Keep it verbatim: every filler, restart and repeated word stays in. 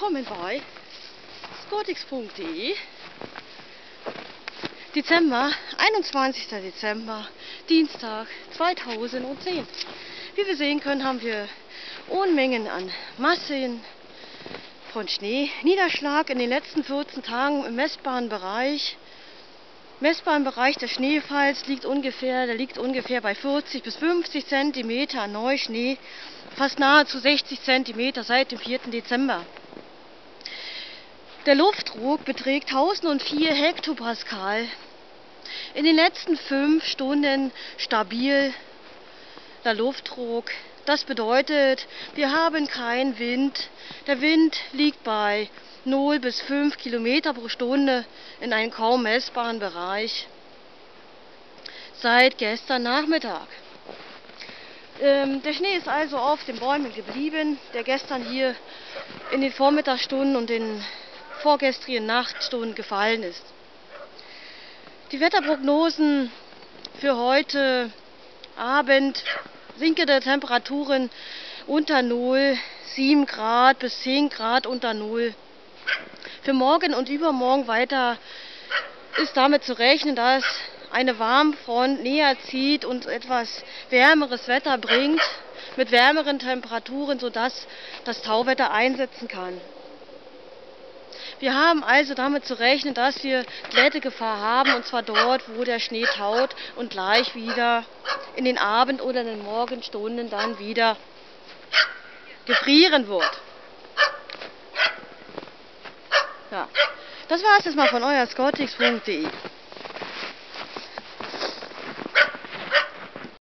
willkommen bei Scottix punkt de. Dezember, einundzwanzigster Dezember, Dienstag zweitausendzehn. Wie wir sehen können, haben wir Unmengen an Massen von Schnee. Niederschlag in den letzten vierzehn Tagen im messbaren Bereich. Messbaren Bereich des Schneefalls liegt ungefähr, der liegt ungefähr bei vierzig bis fünfzig Zentimeter an Neuschnee, fast nahezu sechzig Zentimeter seit dem vierten Dezember. Der Luftdruck beträgt tausendvier Hektopascal. In den letzten fünf Stunden stabil der Luftdruck. Das bedeutet, wir haben keinen Wind. Der Wind liegt bei null bis fünf Kilometer pro Stunde in einem kaum messbaren Bereich seit gestern Nachmittag. Ähm, der Schnee ist also auf den Bäumen geblieben, der gestern hier in den Vormittagsstunden und den vorgestrigen Nachtstunden gefallen ist. Die Wetterprognosen für heute Abend: sinkende Temperaturen unter null, sieben Grad bis zehn Grad unter null. Für morgen und übermorgen weiter ist damit zu rechnen, dass eine Warmfront näher zieht und etwas wärmeres Wetter bringt, mit wärmeren Temperaturen, sodass das Tauwetter einsetzen kann. Wir haben also damit zu rechnen, dass wir Glättegefahr haben, und zwar dort, wo der Schnee taut und gleich wieder in den Abend- oder in den Morgenstunden dann wieder gefrieren wird. Ja, das war es jetzt mal von euer Scottix punkt de.